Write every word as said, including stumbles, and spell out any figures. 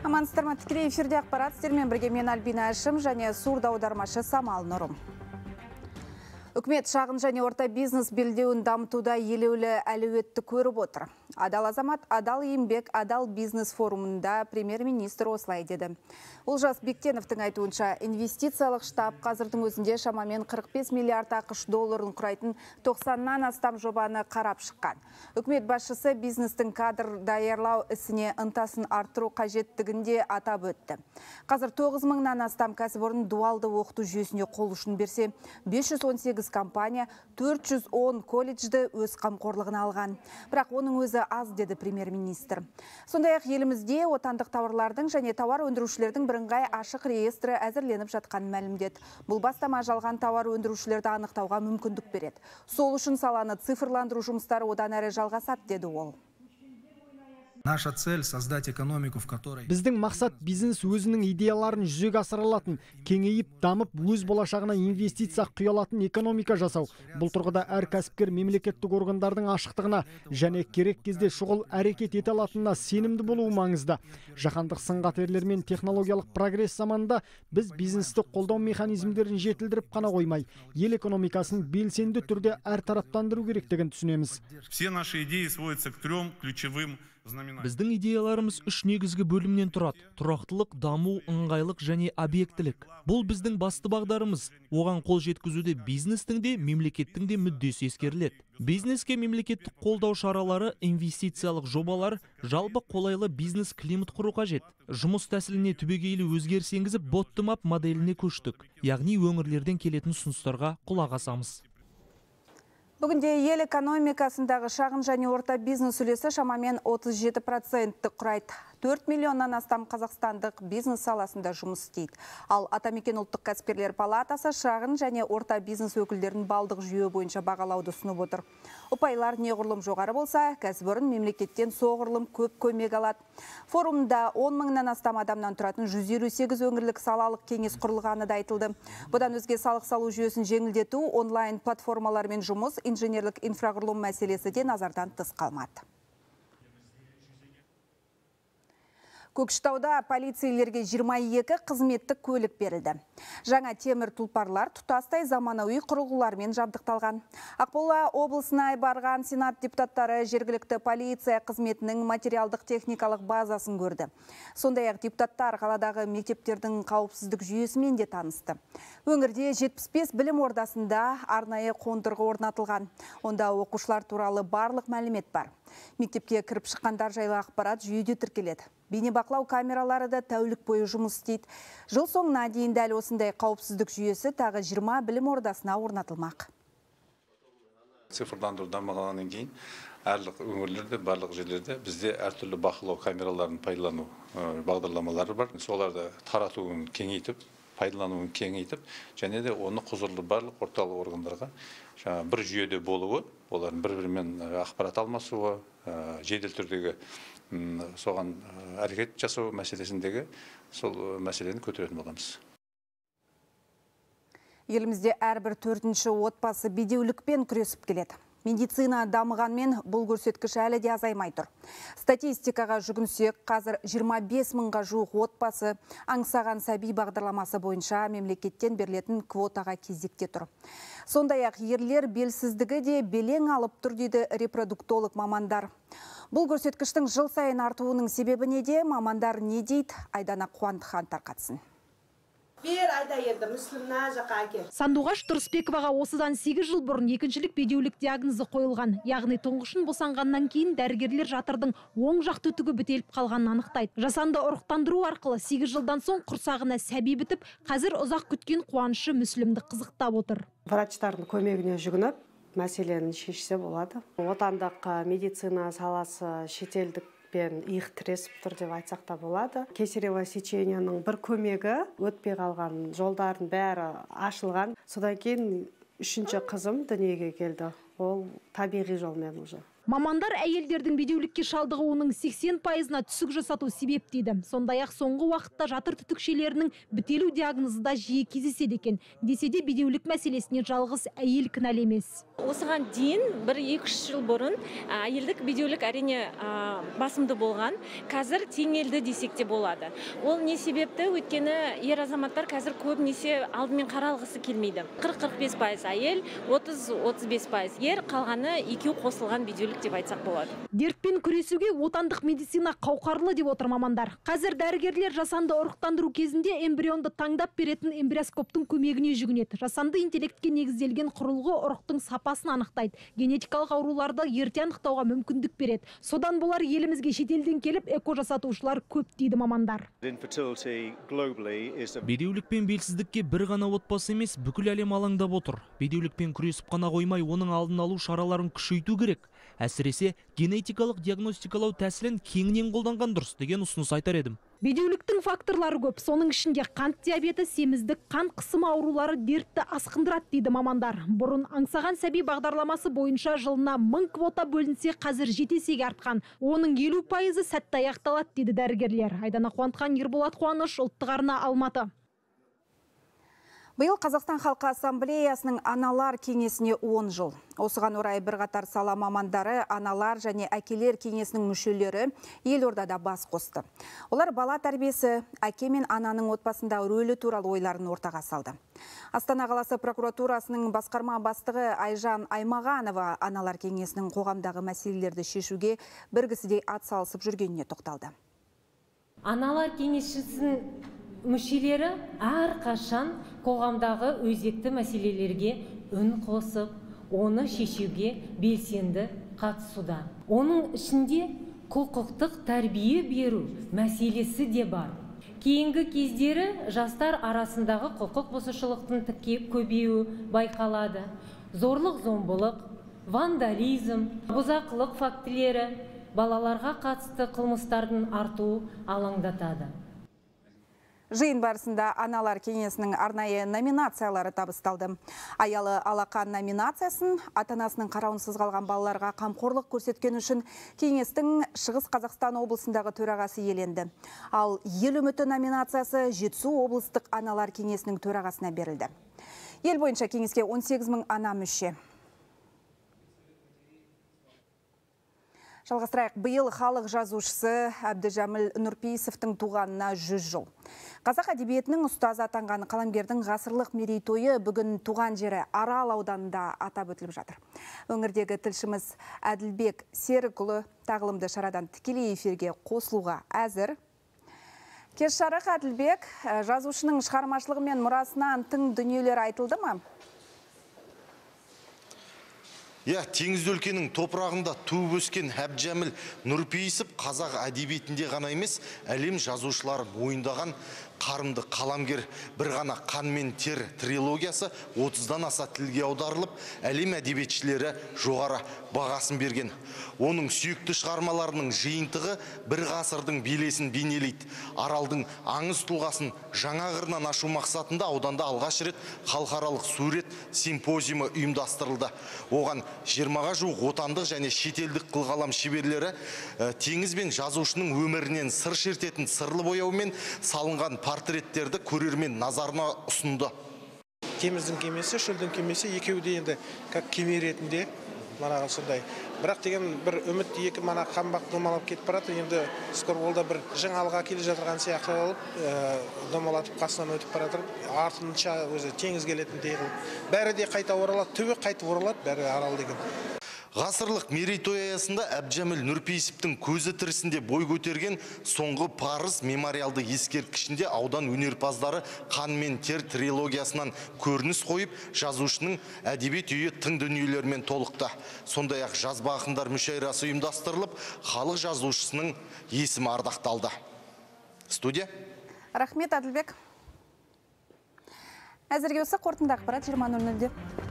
Амансыздар, тікелей эфирде ақпарат сіздермен бірге мен Альбина Әшім және сурда аудармашы Самал Нұрым. Үкімет шағын және орта бизнес белдеуін дамытуда елеулі әлеуетті көріп отыр. Адал азамат, адал еңбек, адал бизнес форумында премьер-министр осылай деді. Олжас Бектеновтың айтуынша, инвестициялық штаб қазірдің өзінде шамамен қырық бес миллиард ақш долларын құрайтын тоқсаннан астам жобаны қарап шыққан. Үкімет басшысы бизнестің кадр даярлау ісіне ынтасын арттыру қажеттігінде атап өтті. Қазір тоғыз мыңнан астам кәсіпорын дуалды оқыту жүйесіне қол ұшын берсе, бес жүз он сегіз компания төрт жүз он колледжді өз қамқорлығына алған. Бірақ оның өзі аз, деді премьер-министр. Сондай-ақ елімізде отандық тауарлардың және тауар өндірушілердің бірыңғай ашық реестрі әзірленіп жатқан мәлімдеді. Бұл бастама жалған тауар өндірушілерді анықтауға мүмкіндік береді. Сол үшін саланы цифрландыру жұмыстары одан әрі жалғасады, деді ол. Наша цель создать экономику, в которой Біздің мақсат бизнес өзінің идеяларын жүзеге асыра алатын, кеңейіп, дамып, өз болашағына инвестиция құя алатын экономика жасау. Бұл тұрғыда әр кәсіпкер мемлекеттік органдардың ашықтығына және керек кезде шұғыл әрекет ете алатынына сенімді болуы маңызды. Жаһандық сын-қатерлер мен технологиялық прогресс заманында біз бизнесті қолдау механизмдерін жетілдіріп қана қоймай, ел экономикасын белсенді түрде әртараптандыру керектігін түсінеміз. Все наши идеи сводятся к трем ключевым знаменателям. Біздің идеяларымыз үш негізгі бөлімнен тұрады: тұрақтылық, даму, ыңғайлық және объектілік. Бұл біздің басты бағдарымыз. Оған қол жеткізуде бизнестің де, мемлекеттің де мүддесі ескеріледі. Бизнеске мемлекеттік қолдау шаралары, инвестициялық жобалар, жалпы қолайлы бизнес климат құру қажет. Жұмыс тәсіліне түбегейлі өзгеріс енгізіп, bottom-up моделіне көштік. Яғни өңірлерден келетін ұсыныстарға құлақ асамыз. Бүгінде ел экономикасындағы шағын және орта бизнес үлесі шамамен отыз жеті процентті құрайды. төрт миллионнан астам қазақстандық бизнес саласында жұмыс істейді. Ал Атамекен ұлттық кәсіпкерлер палатасы шағын және орта бизнес өкілдерін балдық жүйе бойынша бағалауды ұсынып отыр. Ұпайлар неғұрлым жоғары болса, кәсіпорын мемлекеттен соғұрлым көп көмек алады. Форумда он мыңнан астам адамнан тұратын жүз елу сегіз өңірлік салалық кеңес құрылғаны да айтылды. Бұдан өзге салық салу жүйесін жеңілдету, онлайн платформалармен жұмыс, инженерлік инфрақұрылым мәселесі де назардан тыс қалмады. Көкшетауда полицейлерге жиырма екі қызметтік көлік берілді. Жаңа темір тұлпарлар тұтастай заманауи құрылғылармен жабдықталған. Ақмола облысына барған сенат депутаттары жергілікті полиция қызметінің материалдық техникалық базасын көрді. Сондай-ақ депутаттар қаладағы мектептердің қауіпсіздік жүйесімен де танысты. Өңірде жетпіс бес білім ордасында арнайы қондырғы орнатылған. Онда оқушылар туралы барлық мәлімет бар. Мектепке кіріп шыққандар жайлы ақпарат жүйеде тіркеледі. Бейнебақылау камералары да тәулік бойы жұмыс істейді. Жыл соңына дейін дәл осындай қауіпсіздік жүйесі тағы жиырма білім ордасына орнатылмақ. Цифрландыру дамығаннан кейін әрлік өңірлерде, барлық жерлерде бізде әртүрлі бақылау камераларын пайдалану бағдарламалары бар. Соларды таратуын кеңейтіп, пайдалануын кеңейтіп, және де оны құзырлы барлық орталық органдарға бір жүйеде болуы, олардың бір-бірімен ақпарат алмасуы, жедел түрдегі соған әрекет жасау мәселесіндегі сол мәселені көтеретін боламыз. Елімізде әрбір төртінші отбасы бедеулікпен күресіп келеді. Медицина дамығанмен бұл көрсеткіш әлі де азаймай тұр. Статистикаға жүгінсек, қазір жиырма бес мыңға жуық отбасы аңсаған сәби бағдарламасы бойынша мемлекеттен берілетін квотаға кезекте тұр. Сондай-ақ ерлер белсіздігі де белең алып тұр, дейді репродуктолог мамандар. Бұл көрсеткіштің жыл сайын артуының себебі неде, мамандар не дейді, Айдана Қуандыхан тарқатсын. Сандуғаш Тұрысбековаға осыдан сегіз жыл бұрын екіншілік бедеулік диагнозы қойылған. Яғни тұңғышын босанғаннан кейін дәрігерлер жатырдың оң жақ түтігі бітеліп қалғанын анықтайды. Жасанды ұрықтандыру арқылы сегіз жылдан соң құрсағына сәби бітіп, қазір ұзақ күткен қуанышы Мүслімді қызықтап отыр. Врачтардың көмегіне жүгініп, мәселені шешсе болады. Отандық медицина саласы шетелдік пен иық тіресіп тұр деп айтсақ та болады. Кесарево сеченияның бір көмегі өтпей қалған, жолдардың бәрі ашылған. Содан кейін үшінші қызым дүниеге келді. Ол табиғи жолмен уже. Мамандар әйелдердің бедеулікке шалдығы оның сексен пайызына түсік жасату себеп дейді. Сондай-ақ соңғы уақытта жатыр түтікшелерінің бітелу диагнозы да жиі кездеседі екен. Десе де бедеулік мәселесіне жалғыз әйел кінәлі емес. Осыған дейін бір екі үш жыл бұрын әйелдік бедеулік әрине басымды болған. Қазір теңелді десек те болады. Ол не себепті? Өйткені ер азаматтар қазір көбінесе алдымен қаралғысы келмейді. қырық қырық бес пайыз әйел, отыз отыз бес пайыз ер, қалғаны екеу қосылған бедеулік деп айтсақ болады. Дертпен күресуге отандық медицина қауқарлы деп отыр мамандар. Қазір дәрігерлер жасанды ұрықтандыру кезінде эмбрионды таңдап беретін эмбриоскоптың көмегіне жүгінеді. Жасанды интеллектке негізделген құрылғы ұрықтың сапасын анықтайды. Генетикалық ауруларды ерте анықтауға мүмкіндік береді. Содан болар елімізге шетелден келіп эко жасатушылар көп дейді мамандар. Бедеулік пен белсіздікке бір ғана отбасы емес, бүкіл әлем алаңдап отыр. Бедеулікпен күресіп қана қоймай, оның алдын алу шараларын күшейту керек. Әсіресе генетикалық диагностикалау тәсілін кеңінен қолданған дұрыс деген ұсыныс айтар едім. Бедеуліктің факторлары көп. Соның ішінде қант диабеті, семіздік, қант қысымы аурулары дертті асқындырады дейді мамандар. Бұрын аңсаған сәби бағдарламасы бойынша жылына мың квота бөлінсе, қазір жеті есеге артқан. Оның елу пайызы сәтті аяқталады дейді дәрігерлер. Айдана Қуантқан, Ерболат Қуаныш, Ұлттық арна, Алматы. Биыл Қазақстан Халқы Ассамблеясының аналар кеңесіне он жыл. Осыған орай бірқатар сала мамандары, аналар және әкелер кеңесінің мүшелері елордада бас қосты. Олар бала тәрбиесі, әке мен ананың отбасында рөлі туралы ойларын ортаға салды. Астана қаласы прокуратурасының басқарма бастығы Айжан Аймағанова аналар кеңесінің қоғамдағы мәселелерді шешуге біргісідей ат салысып жүргеніне тоқталды. Аналар кеңесшісінің мүшелері әрқашан қоғамдағы өзекті мәселелерге үн қосып, оны шешуге белсенді қатысуда. Оның ішінде құқықтық тәрбие беру мәселесі де бар. Кейінгі кездері жастар арасындағы құқық бұзушылықтың тікке көбеюі байқалады. Зорлық зомбылық, вандализм, бұзақылық фактілері балаларға қатысты қылмыстардың артуы алаңдатады. Жиын барысында аналар кеңесінің арнайы номинациялары табысталды. Аялы алақан номинациясын ата-анасының қарауынсыз қалған балаларға қамқорлық көрсеткен үшін кеңестің Шығыс Қазақстан облысындағы төрағасы иеленді. Ал ел үміті номинациясы Жетісу облыстық аналар кеңесінің төрағасына берілді. Ел бойынша кеңеске он сегіз мың ана мүше. Жалғастырайық, биыл халық жазушысы Әбдіжәміл Нұрпейісовтің туғанына жүз жыл. Қазақ әдебиетінің ұстазы атанған қаламгердің ғасырлық мерейтойы бүгін туған жері Арал ауданында атап өтіліп жатыр. Өңірдегі тілшіміз Әділбек Серікұлы тағылымды шарадан тікелей эфирге қосылуға әзір. Кеш жарық, Әділбек, жазушының шығармашылығы мен мұрасынан тың дүниелер айтылды ма? Иә, теңіз өлкенің топырағында туып өскен Әбдіжәміл Нұрпейісов қазақ әдебиетінде ғана емес, әлем жазушылары мойындаған қарымды қаламгер. Бір ғана қан мен тер трилогиясы отыздан аса тілге аударылып, әлем әдебиетшілері жоғары бағасын берген. Оның сүйікті шығармаларының жиынтығы бір ғасырдың белесін бейнелейді. Аралдың аңыз тұлғасын жаңа қырынан ашу мақсатында ауданда алғаш рет халықаралық сурет симпозиумы ұйымдастырылды. Оған жиырмаға жуық отандық және шетелдік қылғалам шеберлері теңіз бен жазушының өмірінен сыр шертетін сырлы бояумен салынған портреттерді көрермен назарына ұсынды. Теміздің кемесі, шөлдің кемесі екеуі де енді как кеме ретінде манағы сондай. Бірақ деген бір үміт екі мана қамбақ домалап кетіп барады. Енді скор ол да бір жаңалыға келе жатырған сияқты болып, домалатып қасынан өтіп барады. Артынша өзі теңіз келетін дейгіл. Бәрі де қайта оралады, түбі қайтып оралады, бәрі Арал деген. Ғасырлық мерейтой аясында Әбдіжәміл Нұрпейісовтің көзі тірісінде бой көтерген соңғы парыз мемориалды ескерткішінде аудан өнерпаздары қан мен тер трилогиясынан көрініс қойып, жазушының әдебиет үйі тың дүниелермен толықты. Сондай-ақ жазба ақындар мүшәйрасы ұйымдастырылып, халық жазушысының есімі ардақталды. Студия. Рахмет, Әділбек. Әзірге осы қорытынды ақпарат жиырма нөл нөлде.